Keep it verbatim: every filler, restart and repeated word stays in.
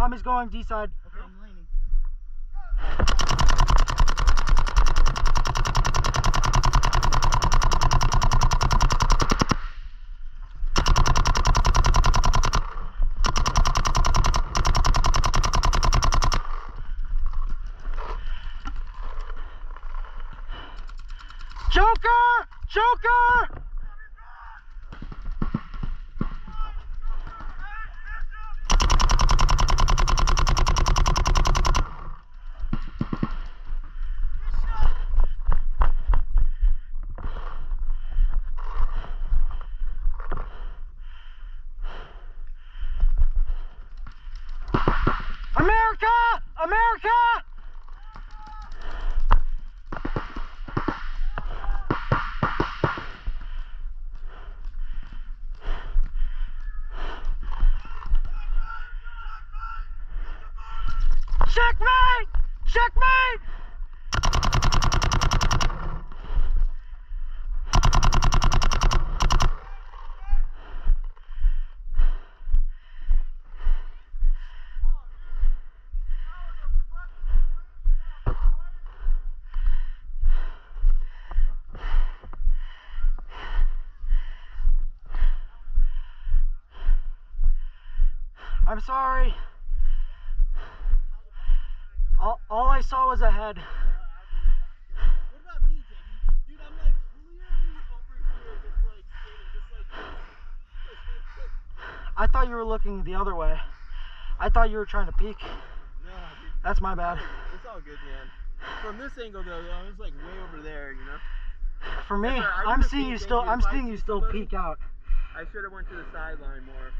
Tommy's going D side. Okay, I'm laning. Joker! Joker! America! America! Checkmate! Checkmate! I'm sorry. All, all I saw was a head. What about me, J D? Dude, I'm like clearly over here, just like skating, just like this. I thought you were looking the other way. I thought you were trying to peek. No, dude. That's my bad. It's all good, man. From this angle, though, I was like way over there, you know. For me, Right. I'm seeing you still. I'm seeing you still peek out. I should have went to the sideline more.